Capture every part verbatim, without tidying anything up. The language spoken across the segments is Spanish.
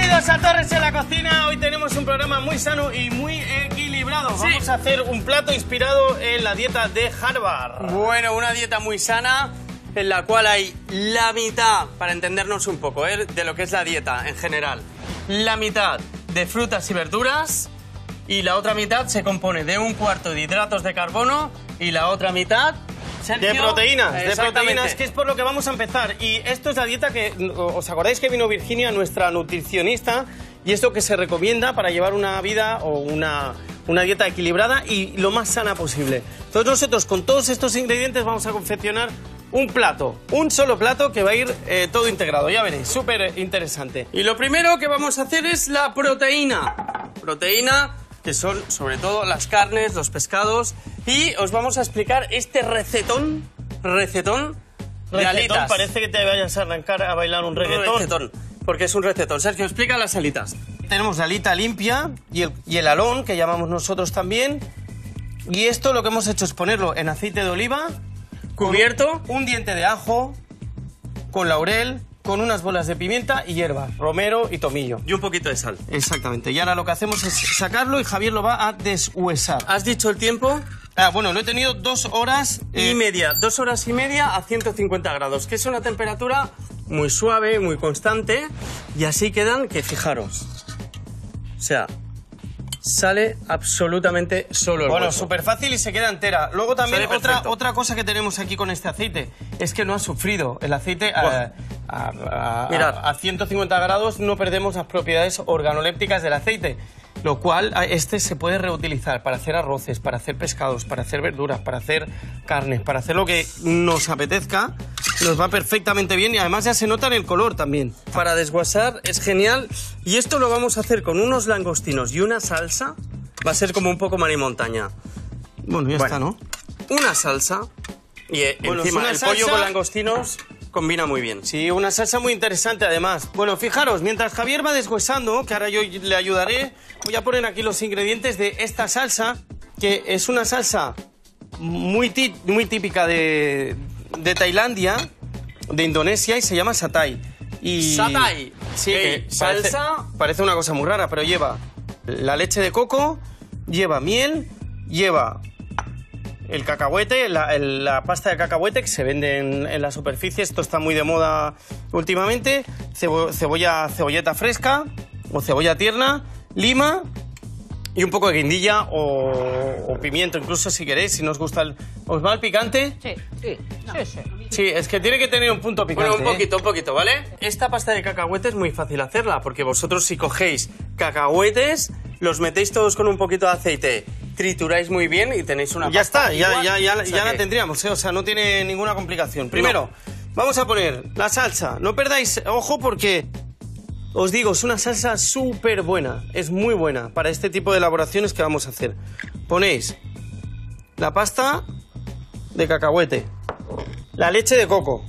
Bienvenidos a Torres en la Cocina. Hoy tenemos un programa muy sano y muy equilibrado. Sí. Vamos a hacer un plato inspirado en la dieta de Harvard. Bueno, una dieta muy sana en la cual hay la mitad, para entendernos un poco, ¿eh? de lo que es la dieta en general. La mitad de frutas y verduras y la otra mitad se compone de un cuarto de hidratos de carbono y la otra mitad... Sergio, de proteínas, de proteínas, que es por lo que vamos a empezar. Y esto es la dieta que, ¿os acordáis que vino Virginia, nuestra nutricionista? Y es lo que se recomienda para llevar una vida o una, una dieta equilibrada y lo más sana posible. Entonces nosotros con todos estos ingredientes vamos a confeccionar un plato, un solo plato que va a ir eh, todo integrado, ya veréis, súper interesante. Y lo primero que vamos a hacer es la proteína. Proteína... que son sobre todo las carnes, los pescados, y os vamos a explicar este recetón, recetón de Recetón, alitas. parece que te vayas a arrancar a bailar un reggaetón. Recetón, porque es un recetón. Sergio, explica las alitas. Tenemos la alita limpia y el, y el alón, que llamamos nosotros también, y esto lo que hemos hecho es ponerlo en aceite de oliva, cubierto, un diente de ajo, con laurel, con unas bolas de pimienta y hierbas, romero y tomillo. Y un poquito de sal. Exactamente. Y ahora lo que hacemos es sacarlo y Javier lo va a deshuesar. ¿Has dicho el tiempo? Ah, bueno, lo he tenido dos horas... Eh... Y media. Dos horas y media a ciento cincuenta grados, que es una temperatura muy suave, muy constante. Y así quedan que, fijaros, o sea... sale absolutamente solo el Bueno, hueso. súper fácil y se queda entera. Luego también otra, otra cosa que tenemos aquí con este aceite es que no ha sufrido. El aceite a, a, a, Mirad. a, a ciento cincuenta grados no perdemos las propiedades organolépticas del aceite. Lo cual, este se puede reutilizar para hacer arroces, para hacer pescados, para hacer verduras, para hacer carnes, para hacer lo que nos apetezca. Nos va perfectamente bien y además ya se nota en el color también. Para desguasar es genial. Y esto lo vamos a hacer con unos langostinos y una salsa. Va a ser como un poco mar y montaña. Bueno, ya bueno, está, ¿no? Una salsa. Y bueno, encima el salsa... pollo con langostinos combina muy bien. Sí, una salsa muy interesante además. Bueno, fijaros, mientras Javier va deshuesando, que ahora yo le ayudaré, voy a poner aquí los ingredientes de esta salsa, que es una salsa muy, tí muy típica de, de Tailandia, de Indonesia, y se llama satay. Y... ¿Satay? Sí, hey, que salsa... Parece, parece una cosa muy rara, pero lleva la leche de coco, lleva miel, lleva... el cacahuete, la, el, la pasta de cacahuete que se vende en, en la superficie, esto está muy de moda últimamente, cebo, cebolla, cebolleta fresca o cebolla tierna, lima y un poco de guindilla o, o pimiento, incluso si queréis, si no os gusta el... ¿Os va el picante? Sí, sí, no. sí, sí. Sí, es que tiene que tener un punto picante. Bueno, un poquito, ¿eh? un poquito, ¿vale? Esta pasta de cacahuete es muy fácil hacerla, porque vosotros si cogéis cacahuetes, los metéis todos con un poquito de aceite, trituráis muy bien y tenéis una ya pasta. Ya está, igual. ya, ya, ya, o sea ya que... la tendríamos, ¿eh? O sea, no tiene ninguna complicación. Primero, no. vamos a poner la salsa. No perdáis ojo porque, os digo, es una salsa súper buena. Es muy buena para este tipo de elaboraciones que vamos a hacer. Ponéis la pasta de cacahuete, la leche de coco,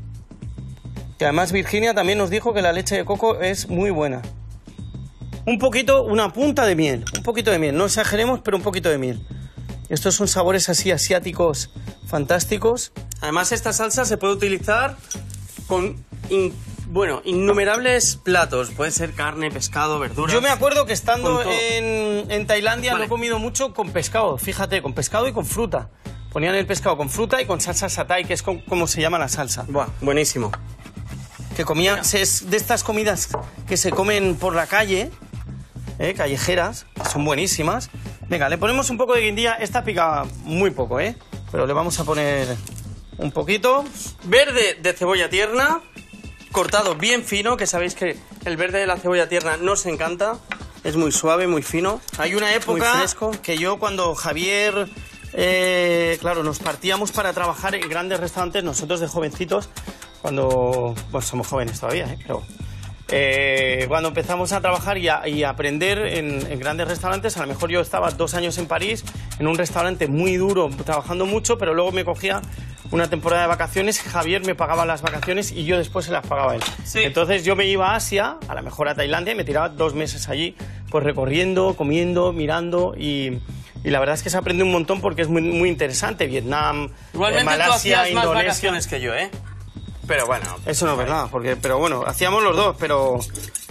que además Virginia también nos dijo que la leche de coco es muy buena. Un poquito, una punta de miel, un poquito de miel, no exageremos, pero un poquito de miel. Estos son sabores así asiáticos fantásticos. Además, esta salsa se puede utilizar con, in, bueno, innumerables platos. Puede ser carne, pescado, verduras. Yo me acuerdo que estando en, en Tailandia vale. lo he comido mucho con pescado, fíjate, con pescado y con fruta. Ponían el pescado con fruta y con salsa satay, que es con, como se llama la salsa. Buah, buenísimo. Que comía, es de estas comidas que se comen por la calle, ¿eh? Callejeras, que son buenísimas. Venga, le ponemos un poco de guindilla. Esta pica muy poco, ¿eh? Pero le vamos a poner un poquito. Verde de cebolla tierna, cortado bien fino, que sabéis que el verde de la cebolla tierna nos encanta. Es muy suave, muy fino. Hay una época muy fresco. que yo cuando Javier... Eh, claro, nos partíamos para trabajar en grandes restaurantes, nosotros de jovencitos, cuando... Bueno, somos jóvenes todavía, ¿eh? Pero... Eh, cuando empezamos a trabajar y a, y a aprender en, en grandes restaurantes, a lo mejor yo estaba dos años en París, en un restaurante muy duro, trabajando mucho, pero luego me cogía una temporada de vacaciones, Javier me pagaba las vacaciones y yo después se las pagaba a él. Sí. Entonces yo me iba a Asia, a lo mejor a Tailandia, y me tiraba dos meses allí, pues recorriendo, comiendo, mirando y... Y la verdad es que se aprende un montón porque es muy, muy interesante. Vietnam, Igualmente, eh, Malasia, tú hacías más Indonesia... vacaciones que yo, ¿eh? Pero bueno... Eso no es verdad, porque, pero bueno, hacíamos los dos, pero...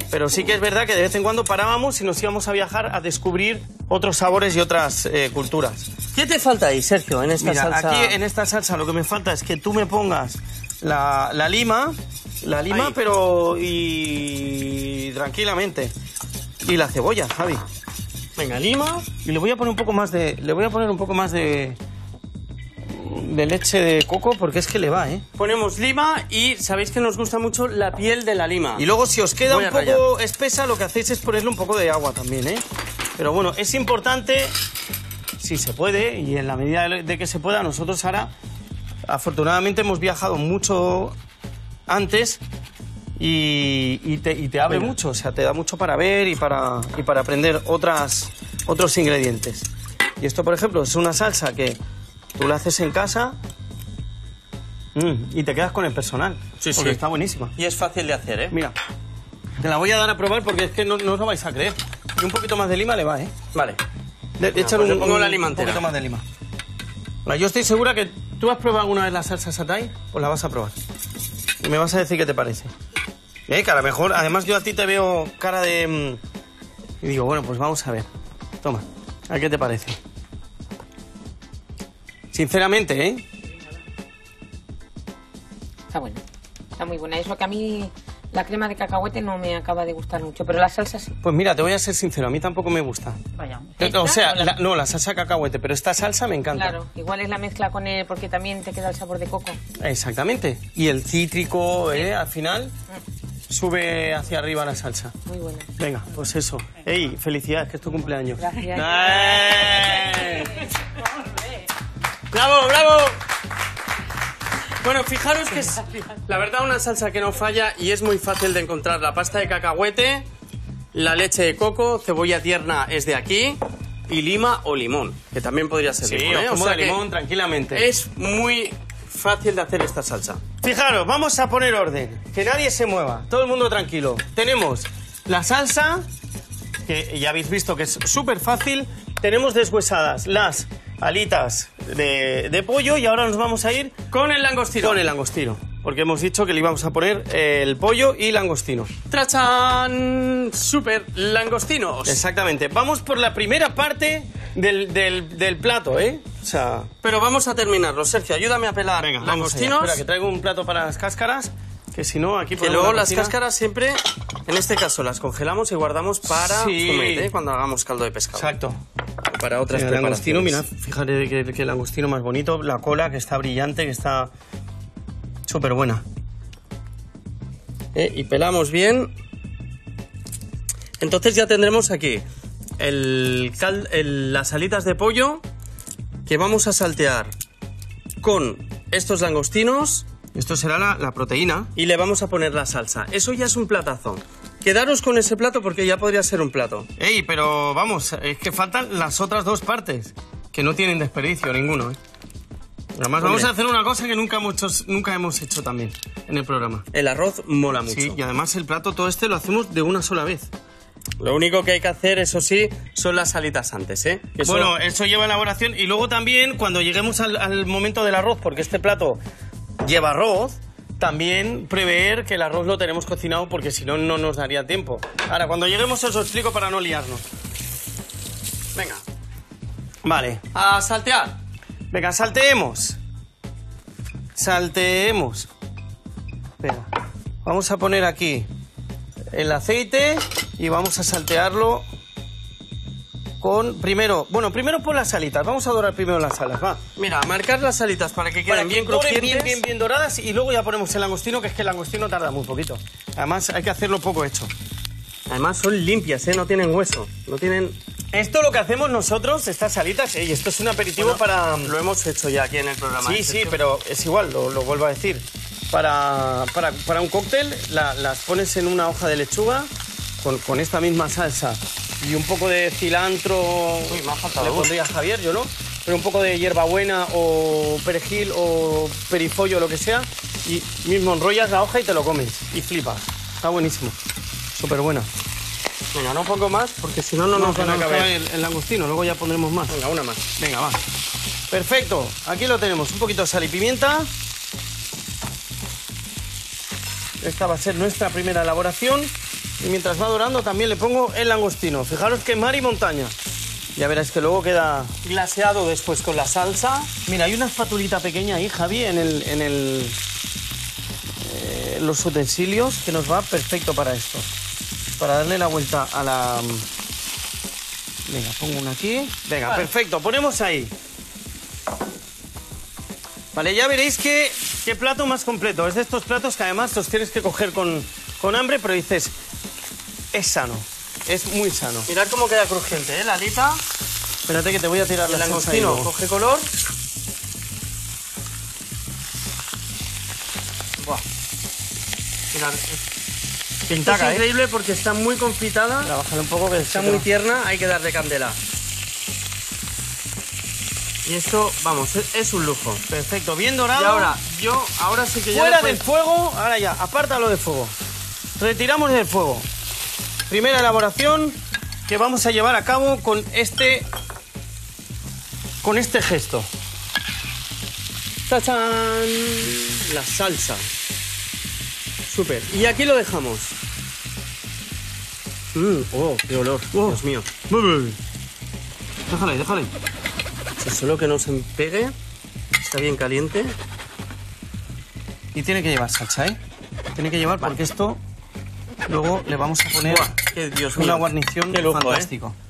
Pero sí que es verdad que de vez en cuando parábamos y nos íbamos a viajar a descubrir otros sabores y otras eh, culturas. ¿Qué te falta ahí, Sergio, en esta Mira, salsa? aquí en esta salsa lo que me falta es que tú me pongas la, la lima, la lima, Ahí. pero y tranquilamente. Y la cebolla, Javi. Venga, lima. Y le voy a poner un poco más de, le voy a poner un poco más de, de leche de coco porque es que le va, ¿eh? Ponemos lima y sabéis que nos gusta mucho la piel de la lima. Y luego si os queda Voy un a poco rallar. espesa, lo que hacéis es ponerle un poco de agua también, ¿eh? Pero bueno, es importante, si se puede, y en la medida de que se pueda, nosotros ahora, afortunadamente hemos viajado mucho antes y, y, te, y te abre Venga. mucho, o sea, te da mucho para ver y para, y para aprender otras, otros ingredientes. Y esto, por ejemplo, es una salsa que tú la haces en casa mm, y te quedas con el personal, Sí, porque sí. está buenísima. Y es fácil de hacer, ¿eh? Mira, te la voy a dar a probar porque es que no, no os lo vais a creer. Y un poquito más de lima le va, ¿eh? Vale. De, de echar pues un, le pongo un- la lima un entera. poquito más de lima. Vale, yo estoy segura que tú has probado alguna vez la salsa satay, pues la vas a probar. Y me vas a decir qué te parece. Eh, que a lo mejor, además yo a ti te veo cara de... mm, y digo, bueno, pues vamos a ver. Toma, a ver qué te parece. Sinceramente, ¿eh? Está buena. Está muy buena. Eso que a mí la crema de cacahuete no me acaba de gustar mucho, pero la salsa sí. Pues mira, te voy a ser sincero, a mí tampoco me gusta. Vaya. Eh, O sea, la- la- no, la salsa cacahuete, pero esta salsa me encanta. Claro, igual es la mezcla con el... porque también te queda el sabor de coco. Exactamente. Y el cítrico, ¿eh? Al final, sube hacia arriba la salsa. Muy buena. Venga, pues eso. ¡Ey, felicidades, que es tu cumpleaños! Gracias. ¡Eh! ¡Bravo, bravo! Bueno, fijaros que es, la verdad, una salsa que no falla y es muy fácil de encontrar. La pasta de cacahuete, la leche de coco, cebolla tierna es de aquí y lima o limón, que también podría ser Sí, limón, ¿eh? o zumo sea de que limón, tranquilamente. es muy fácil de hacer esta salsa. Fijaros, vamos a poner orden. Que nadie se mueva. Todo el mundo tranquilo. Tenemos la salsa, que ya habéis visto que es súper fácil. Tenemos deshuesadas las alitas de, de pollo y ahora nos vamos a ir Con el langostino. con el langostino. Porque hemos dicho que le íbamos a poner el pollo y langostino. ¡Trachán! ¡Súper langostinos! Exactamente. Vamos por la primera parte del, del, del plato, ¿eh? O sea... Pero vamos a terminarlo. Sergio, ayúdame a pelar Venga, vamos allá. langostinos. Espera, que traigo un plato para las cáscaras, que si no, aquí Que ponemos luego la las cocina. cáscaras siempre, en este caso, las congelamos y guardamos para Sí. fumet, ¿eh? Cuando hagamos caldo de pescado. Exacto. O para otras Mira, el langostino, preparaciones. mirad, fíjate que, que el langostino más bonito, la cola que está brillante, que está súper buena. Eh, y pelamos bien. Entonces ya tendremos aquí el cal- el- las alitas de pollo que vamos a saltear con estos langostinos Esto será la, la proteína. y le vamos a poner la salsa. Eso ya es un platazo. Quedaros con ese plato porque ya podría ser un plato. Ey, pero vamos, es que faltan las otras dos partes, que no tienen desperdicio ninguno, ¿eh? Además, vamos Hombre. a hacer una cosa que nunca hemos, hecho, nunca hemos hecho también en el programa. El arroz mola mucho. Sí, y además el plato todo este lo hacemos de una sola vez. Lo único que hay que hacer, eso sí, son las alitas antes, ¿eh? Que eso- Bueno, eso lleva elaboración y luego también cuando lleguemos al, al momento del arroz, porque este plato lleva arroz, también prever que el arroz lo tenemos cocinado porque si no, no nos daría tiempo. Ahora, cuando lleguemos os lo explico para no liarnos. Venga, Vale, a saltear. venga, salteemos. Salteemos. Venga, vamos a poner aquí el aceite y vamos a saltearlo con, primero, bueno, primero por las alitas. Vamos a dorar primero las alas, va. Mira, marcar las alitas para que Para queden que bien doren crujientes. bien, bien, bien doradas y luego ya ponemos el langostino, que es que el langostino tarda muy poquito. Además, hay que hacerlo poco hecho. Además son limpias, ¿eh? No tienen hueso. No tienen... Esto lo que hacemos nosotros, estas alitas, y esto es un aperitivo Bueno, para... Lo hemos hecho ya aquí en el programa. Sí, ¿eh, sí, Sergio? pero es igual, lo, lo vuelvo a decir. Para, para, para un cóctel la- las pones en una hoja de lechuga con, con esta misma salsa y un poco de cilantro. Uy, me ha faltado le uno. pondría Javier, yo no. Pero un poco de hierbabuena o perejil o perifollo, lo que sea. Y mismo enrollas la hoja y te lo comes. Y flipas. Está buenísimo. Súper buena. Venga, no pongo más porque si no, no nos que van a nos caber. cabe el, el langostino, luego ya pondremos más. Venga, una más. Venga, va. Perfecto. Aquí lo tenemos. Un poquito de sal y pimienta. Esta va a ser nuestra primera elaboración. Y mientras va dorando también le pongo el langostino. Fijaros que mar y montaña. Ya verás que luego queda Glaseado después con la salsa. Mira, hay una espatulita pequeña ahí, Javi, en el, en el eh, los utensilios, que nos va perfecto para esto. Para darle la vuelta a la... Venga, pongo una aquí. Venga, Vale. perfecto, ponemos ahí. Vale, ya veréis que, qué plato más completo. Es de estos platos que además los tienes que coger con, con hambre, pero dices, es sano, es muy sano. Mirad cómo queda crujiente, ¿eh? La alita. Espérate que te voy a tirar El la salsa ahí langostino luego. coge color. Buah. Mirad, es, Pintaca, es ¿eh? increíble porque está muy confitada, Trabájale un poco que está se te muy va. tierna, hay que darle candela. Y esto, vamos, es, es un lujo. Perfecto, bien dorado. Y ahora, yo, ahora sí que ya Fuera le del puedo- fuego, ahora ya, apártalo del fuego. Retiramos del fuego. Primera elaboración que vamos a llevar a cabo con este, con este gesto. ¡Tachán! La salsa. Súper. Y aquí lo dejamos. Mm, oh, qué olor. Oh. Dios mío. Déjale, déjale. Si solo que no se pegue. Está bien caliente. Y tiene que llevar salsa, ¿eh? Tiene que llevar porque esto luego le vamos a poner Buah, qué Dios mío. una guarnición Qué lujo, ¿eh? fantástico.